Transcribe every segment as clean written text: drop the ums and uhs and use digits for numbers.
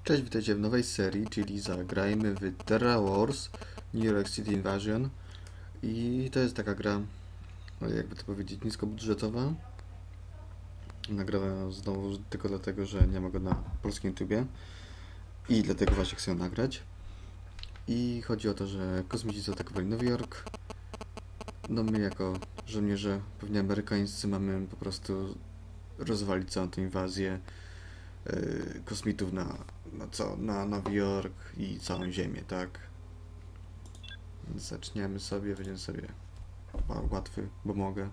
Cześć, witajcie w nowej serii, czyli zagrajmy w Terra Wars New York City Invasion. I to jest taka gra, jakby to powiedzieć, niskobudżetowa. Nagrałem ją znowu tylko dlatego, że nie ma go na polskim YouTubie. I dlatego właśnie chcę ją nagrać. I chodzi o to, że kosmici zaatakowali Nowy Jork. No my jako żołnierze, pewnie amerykańscy, mamy po prostu rozwalić całą tę inwazję kosmitów na Nowy Jork i całą Ziemię, tak? Więc zaczniemy sobie, będziemy sobie łatwy, bo mogę.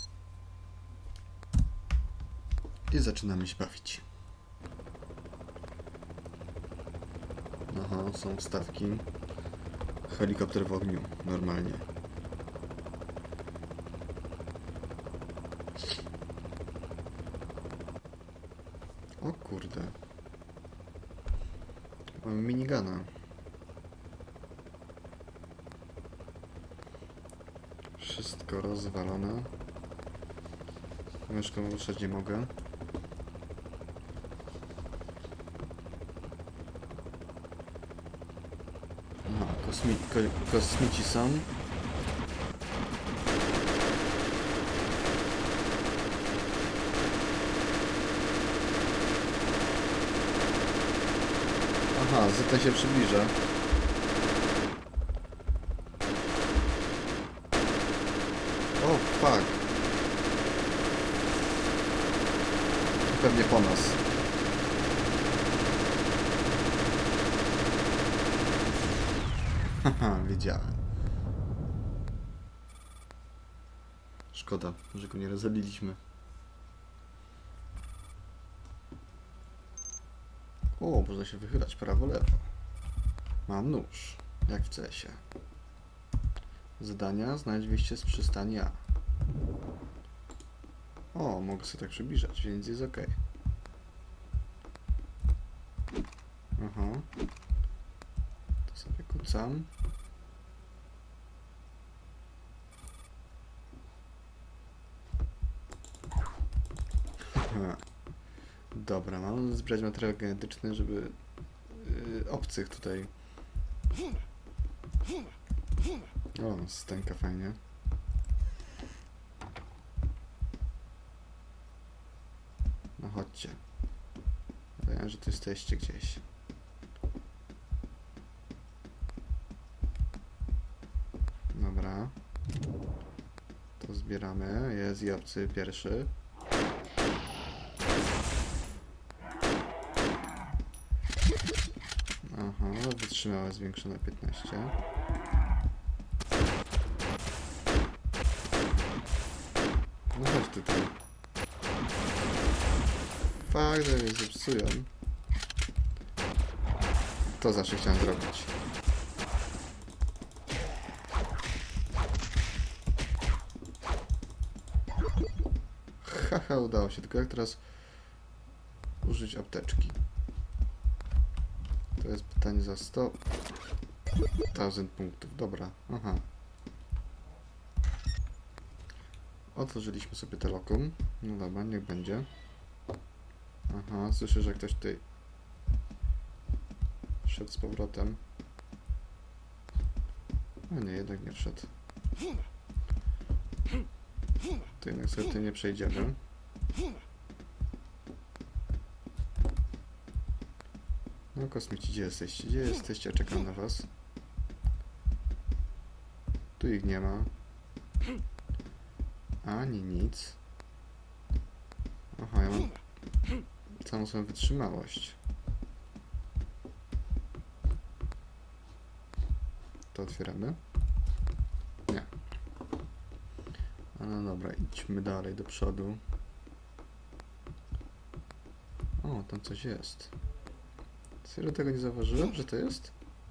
I zaczynamy się bawić. Aha, są stawki. Helikopter w ogniu, normalnie. O kurde. Mamy minigana. Wszystko rozwalone. Myszką ruszać nie mogę. Aha, kosmici są. Aha, ZT się przybliża. O, fuck. Pewnie po nas. Haha, wiedziałem. Szkoda, że go nie rozwaliliśmy. O, można się wychylać prawo-lewo. Mam nóż, jak w CS-ie. Zadania: znajdź wyjście z przystani A. O, mogę sobie tak przybliżać, więc jest ok. Aha. To sobie kucam. Aha. Dobra, mam zbierać materiał genetyczny, żeby obcych tutaj. O, stęka fajnie. No chodźcie. Wiem, że tu jesteście gdzieś. Dobra. To zbieramy. Jest i obcy pierwszy. Aha, wytrzymałość zwiększona 15. No chodź tutaj. Fakt, że mnie zepsują. To zawsze chciałem zrobić. Haha, udało się. Tylko jak teraz użyć apteczki? To jest pytanie za 100 000 punktów. Dobra, aha. Otworzyliśmy sobie te lokum. No dobra, niech będzie. Aha, słyszę, że ktoś tutaj szedł z powrotem. A nie, jednak nie wszedł. To jednak sobie tutaj nie przejdziemy. No kosmici, gdzie jesteście? Gdzie jesteście? Czekam na was. Tu ich nie ma. Ani nic. Aha, ja mam całą swoją wytrzymałość. To otwieramy? Nie. No dobra, idźmy dalej do przodu. O, tam coś jest. Serio tego nie zauważyłem, że to jest?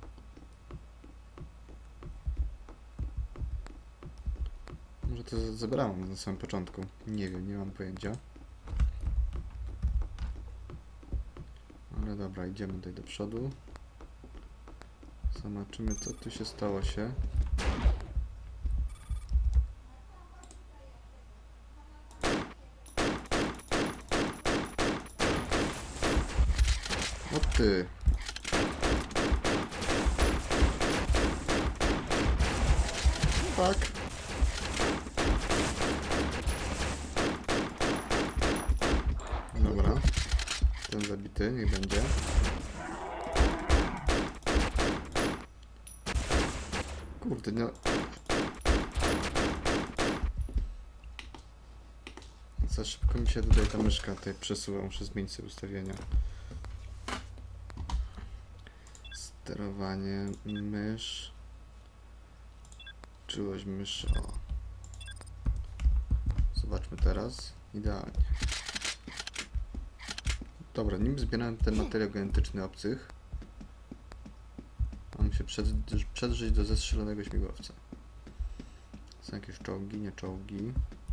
Może to zebrałem na samym początku. Nie wiem, nie mam pojęcia. Ale dobra, idziemy tutaj do przodu. Zobaczymy, co tu się stało się. O ty! Fuck. Dobra. Ten zabity, niech będzie. Kurde, no. Za szybko mi się tutaj ta myszka tutaj przesuwa, muszę zmienić sobie ustawienia. Sterowanie, mysz. Czułość myszy, o. Zobaczmy teraz. Idealnie. Dobra, nim zbierałem ten materiał genetyczny obcych, mam się przedrzeć do zestrzelonego śmigłowca. Są jakieś czołgi, nie czołgi.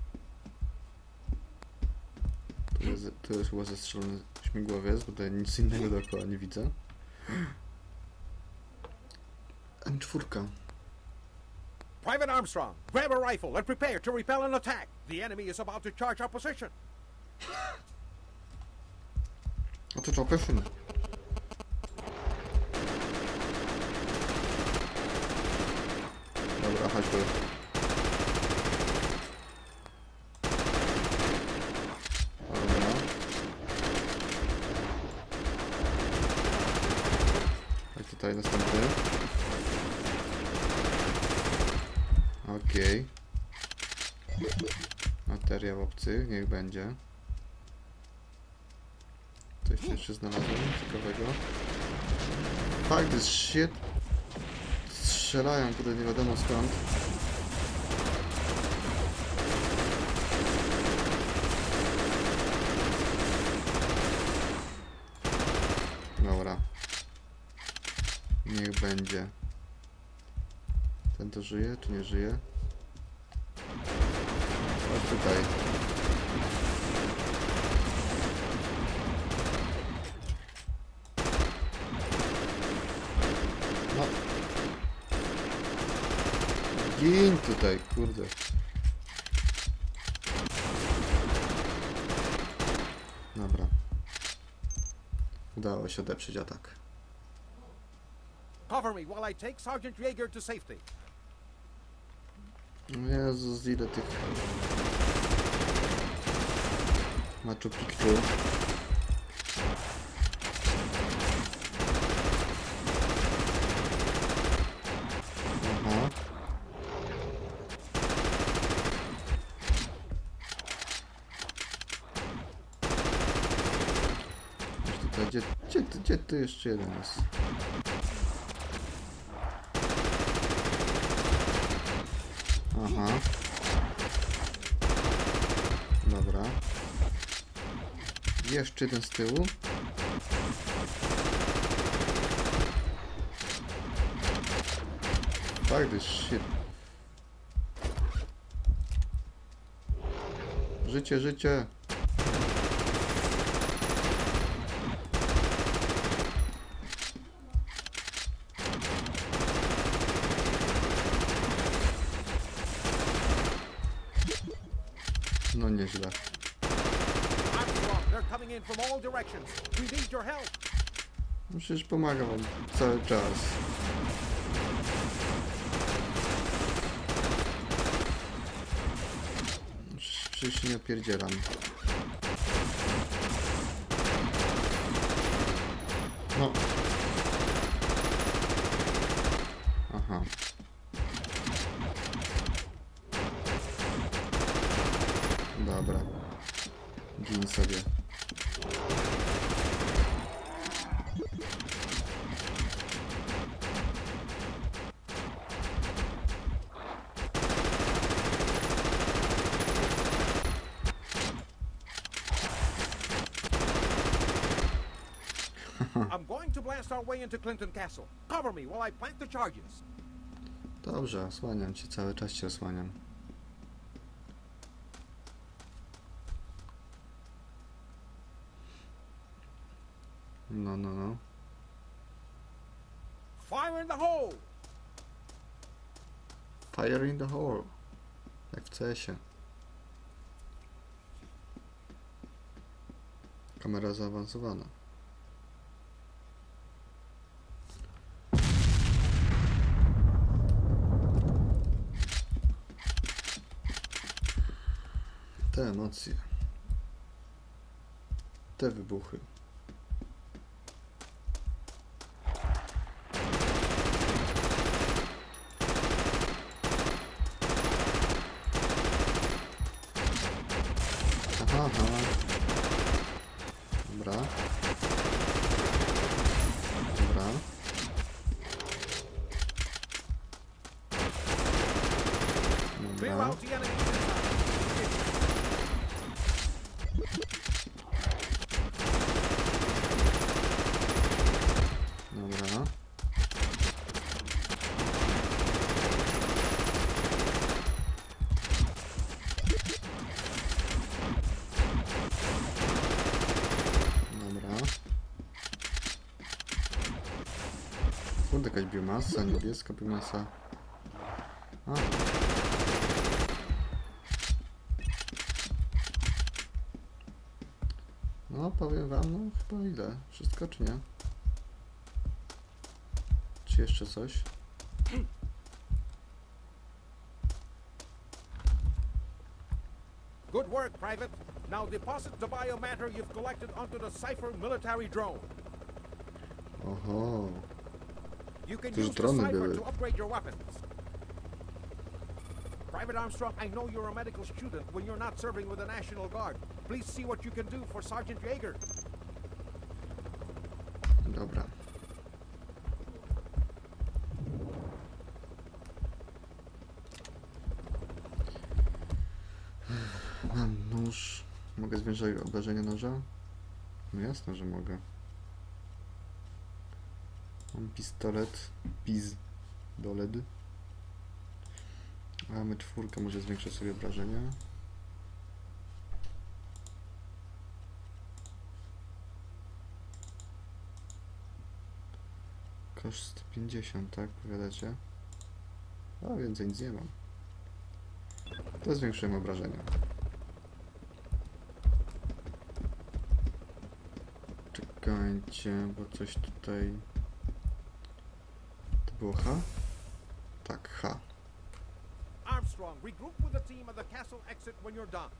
Tu jest chyba zestrzelony śmigłowiec, bo tutaj nic innego dookoła nie widzę. M4. Private Armstrong, grab a rifle and prepare to repel an attack. The enemy is about to charge our position. A to co, pyszny. Dobra, chodź tu. Dobra. Chodź tutaj następny. Okej. Materiał obcych, niech będzie. Coś jeszcze znalazłem ciekawego. Fuck this shit. Strzelają, kurde, nie wiadomo skąd. Dobra. Niech będzie. Ten to żyje, czy nie żyje? Chodź tutaj. No. Gin tutaj, kurde. Dobra. Udało się odeprzeć atak. Cover me while I take Sergeant Jaeger to safety. Jezus, ile tych Machu Picchu. Aha. Tutaj, gdzie tu jeszcze jeden jest? Aha. Dobra. Jeszcze jeden z tyłu. Fuck this shit. Życie, życie. No nieźle. Armstrong, they're coming in from all directions. We need your help. No przecież pomagam wam cały czas. Przecież się nie opierdzielam. No. Aha. Dobra. Gin sobie. I'm going to blast our way into Clinton Castle. Cover me while I plant the charges. Dobrze, osłaniam cię, cały czas cię osłaniam. No, no, no. Fire in the hole! Fire in the hole. Jak w CS-ie. Kamera zaawansowana. te emocje. Te wybuchy. Aha, aha. Dobra. Dobra. Clear Dobra. out the enemy inside. Dobra. Dobra. Kurde, jakaś biomasa, niebieska biomasa. A. No, powiem wam, no chyba ile? Wszystko czy nie? Czy jeszcze coś? Good work, Private. Now deposit the biomatter you've collected onto the Cypher military drone. Oho. You can To już use the drony Cypher były. to upgrade your weapons. Private Armstrong, I know you're a medical student when you're not serving with the National Guard. Please see what you can do for Sergeant Jaeger. Dobra. Mam nóż. Mogę zwiększać obrażenia noża? No jasne, że mogę. Mam pistolet. Pistolet. A mamy czwórkę, może zwiększę sobie obrażenia. Koszt 150, tak? Powiadacie? A więcej nic nie mam. To zwiększyłem obrażenia. Czekajcie, bo coś tutaj... To było H? Tak, H. Armstrong, regroup with the team at the castle exit when you're done.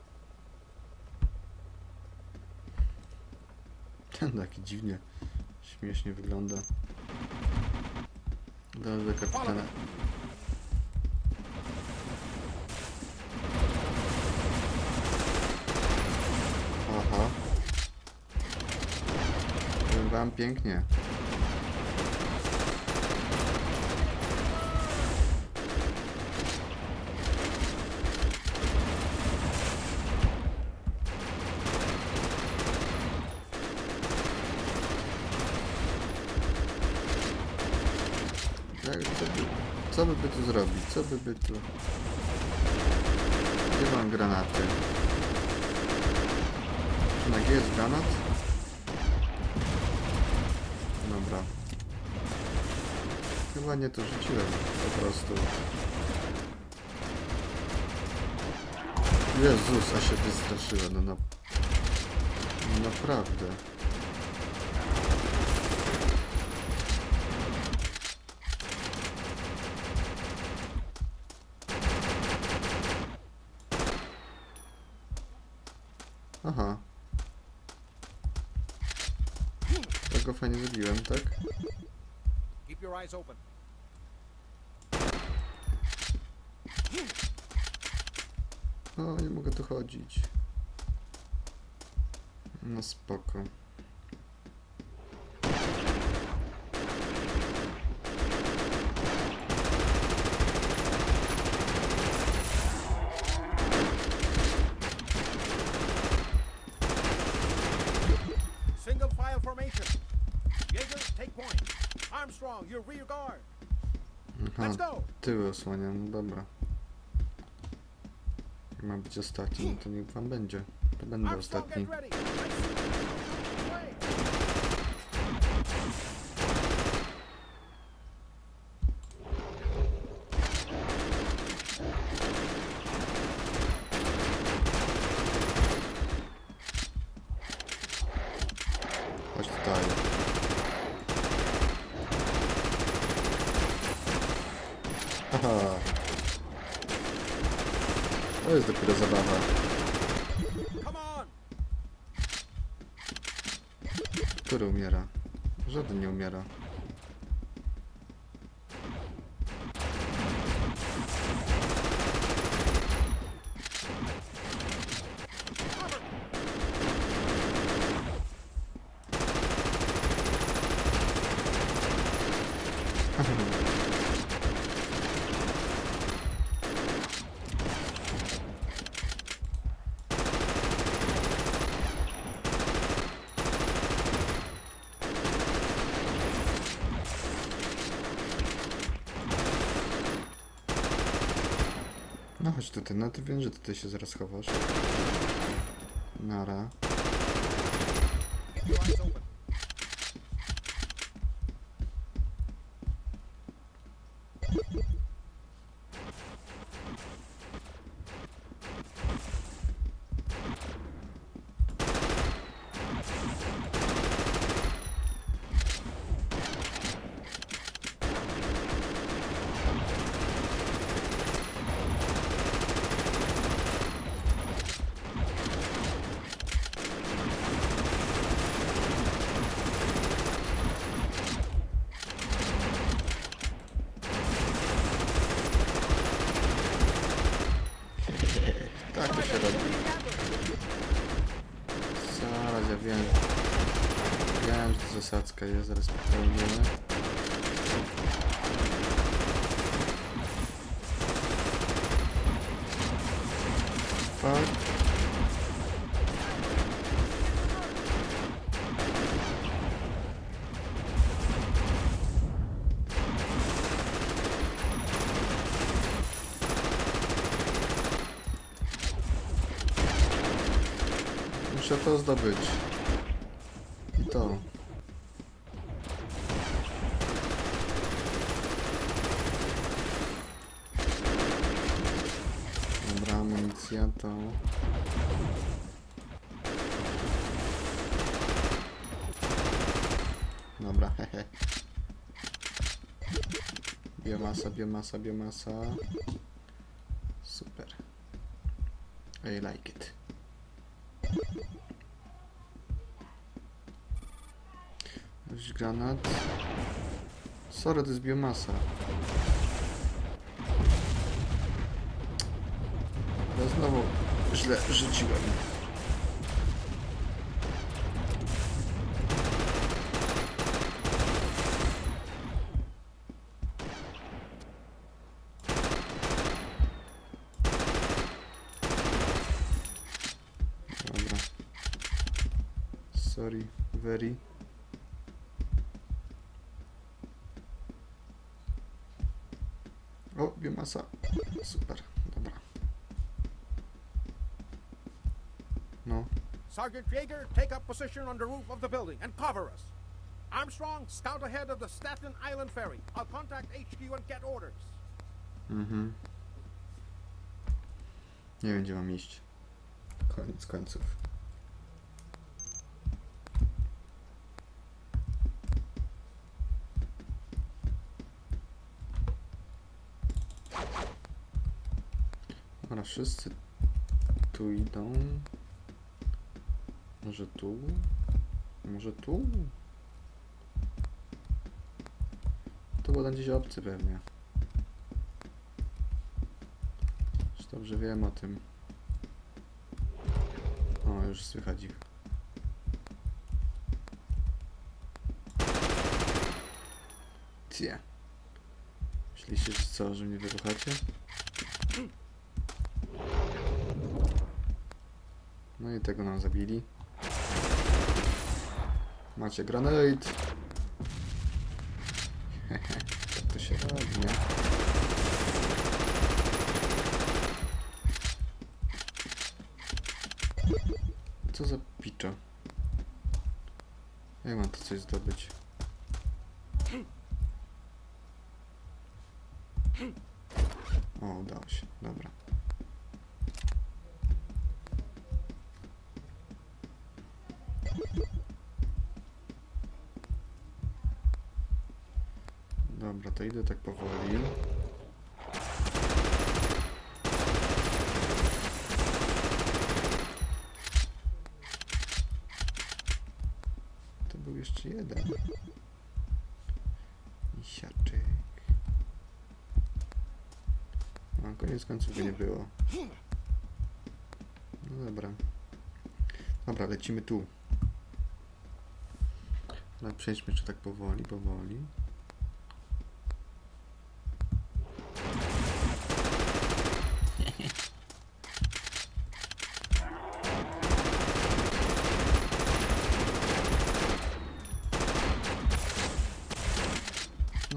Ten taki dziwnie, śmiesznie wygląda. Dobrze, kapitana. Aha. Powiem wam pięknie. Co by tu zrobić? Co by tu... Gdzie mam granaty? Czy na G jest granat? Dobra. Chyba nie to rzuciłem, po prostu. Jezus, a się wystraszyłem, no naprawdę. Aha. Tak go fajnie zabiłem, tak? Keep your eyes open. O, nie mogę tu chodzić. No spoko. Single file formation. Jaeger, take point. Armstrong, your rear guard. Aha, Let's go. tyły osłaniam, no dobra. Jak ma być ostatni, no to niech wam będzie. To będę Armstrong, ostatni. get ready. Let's play. Chodź tutaj. Haha. To jest dopiero zabawa. który umiera? Żaden nie umiera. No chodź tutaj, no ty wiem, że tutaj się zaraz chowasz. Nara. Keep your eyes open. Tak to się robi. Zaraz, ja wiem. Wiem, że to zasadzka jest, zaraz popełnimy. Fuck. Muszę to zdobyć. I to. Dobra, amunicja to. Dobra, hehe. Biomasa, biomasa, biomasa. Super. I like it. Jakiś granat. Sorry, to jest biomasa. Ale znowu źle rzuciłem. Dobra. Sorry, very. O, biomasa. Super, dobra. No. Sergeant Jaeger, take up position on the roof of the building and cover us. Armstrong, scout ahead of the Staten Island ferry. I'll contact HQ and get orders. Mhm. Nie wiem, gdzie mam iść. Koniec końców. Dobra, wszyscy tu idą. Może tu? Może tu? To był gdzieś obcy pewnie. Już dobrze wiem o tym. O, już słychać ich. Cie. Myślicie, że co, że mnie wyruchacie? No i tego nam zabili. Macie granate. Tak to się robi, nie? Co za piczo? Jak mam to coś zdobyć? O, udało się, dobra. Dobra, to idę tak powoli. To był jeszcze Misiaczek. No, koniec końców by nie było. No dobra. Dobra, lecimy tu. Ale przejdźmy jeszcze tak powoli, powoli. No.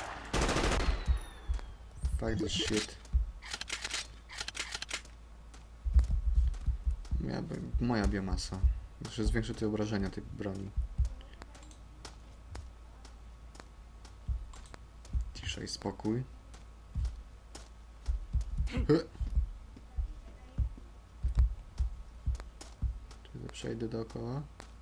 Fuck this shit. Moja biomasa. Muszę zwiększyć te obrażenia tej broni. Cisza i spokój. Czyli przejdę dookoła.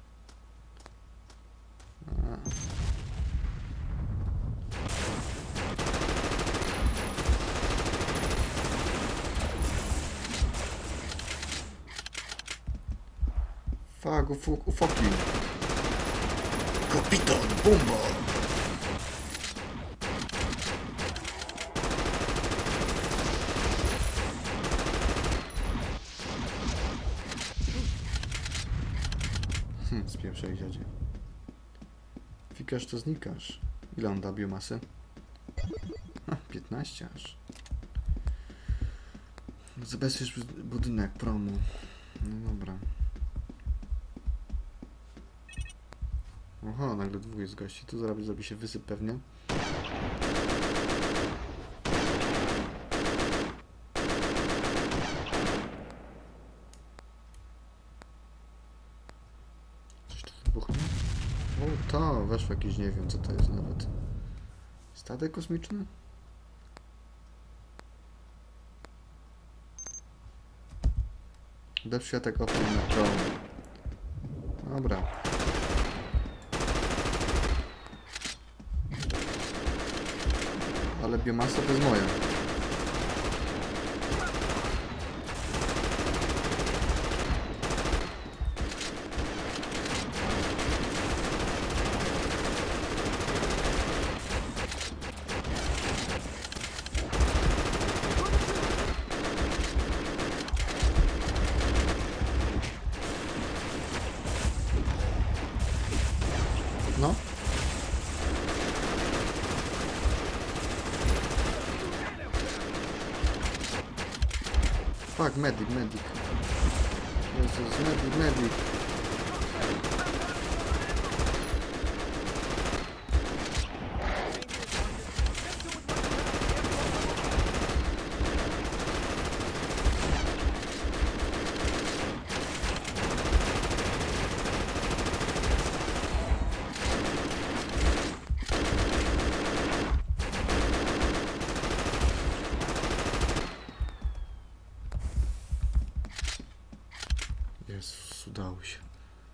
Fuck, ufoki. Kapitan Bomba! Spieprzaj, dziadzie. Fikasz to znikasz. Ile on da biomasy? 15 aż. Zabezpiecz budynek promu. No dobra. Oho, nagle dwóch jest gości. Tu zrobi się wysyp pewnie. Coś tu wybuchnie? O, to weszło jakieś, nie wiem co to jest nawet. Statek kosmiczny? Lepszy atak oprócz na prom. Dobra. Ale biomasa to jest moja. No. Fuck, medic. Jezus, medic. Jezus, udało się.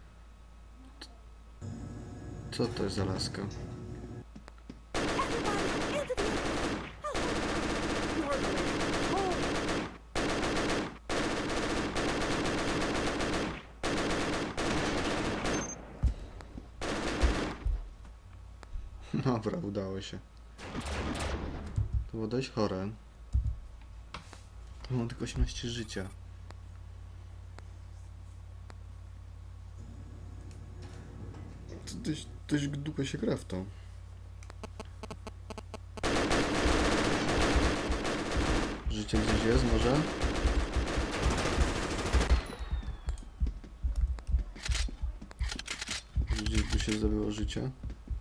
Co to jest za laska? Dobra, udało się. To było dość chore. Mam tylko 18 życia. Dość długo się gra w to. Życie gdzieś jest może? Gdzieś by się zdobyło życie.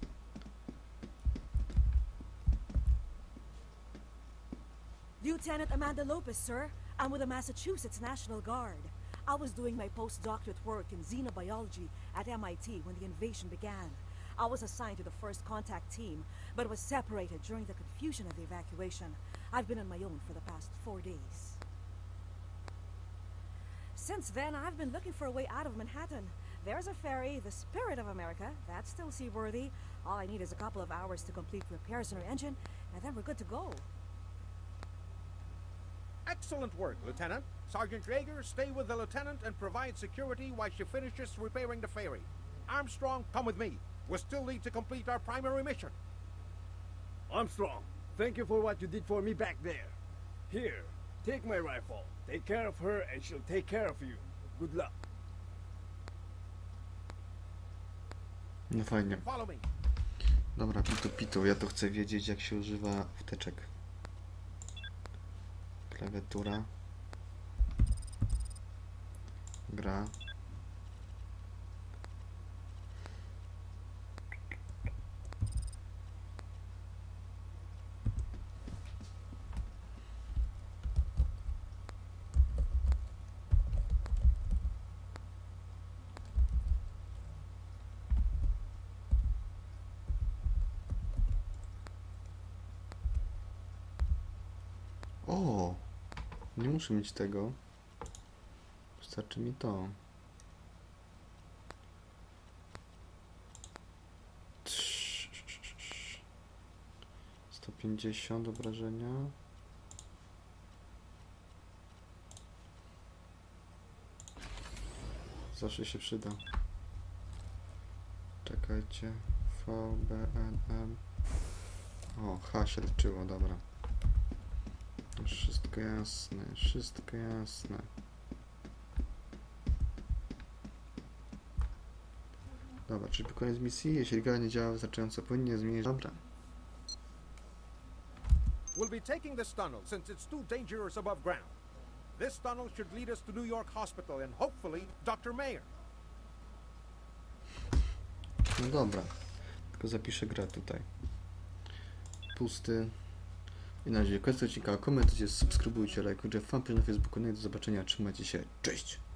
Lieutenant Amanda Lopez, sir. I'm with the Massachusetts National Guard. I was doing my postdoctorate work in xenobiology at MIT when the invasion began. I was assigned to the first contact team, but was separated during the confusion of the evacuation. I've been on my own for the past 4 days. Since then, I've been looking for a way out of Manhattan. There's a ferry, the Spirit of America, that's still seaworthy. All I need is a couple of hours to complete repairs on our engine, and then we're good to go. Excellent work, Lieutenant. Sergeant Yeager, stay with the lieutenant and provide security while she finishes repairing the ferry. Armstrong, come with me. We still need to complete our primary mission. Armstrong, thank you for what you did for me back there. Here, take my rifle. Take care of her and she'll take care of you. Good luck. No fajnie. Follow me. Dobra, pitu, ja to chcę wiedzieć, jak się używa wtyczek. Klawiatura. Gra. O! Nie muszę mieć tego. Wystarczy mi to. 150 obrażenia. Zawsze się przyda. Czekajcie. VBNM. O, H się leczyło, dobra. Wszystko jasne, wszystko jasne. Dobra, czyli koniec misji. Jeśli gra nie działa wystarczająco płynnie, zmienić. Dobra. We'll be taking this tunnel since it's too dangerous above ground. This tunnel should lead us to New York Hospital and hopefully Dr. Mayer. No dobra. Tylko zapiszę grę tutaj. Pusty. I na razie koniec odcinka. Komentujcie, subskrybujcie, lajkujcie fanpage na Facebooku. No i do zobaczenia. Trzymajcie się. Cześć!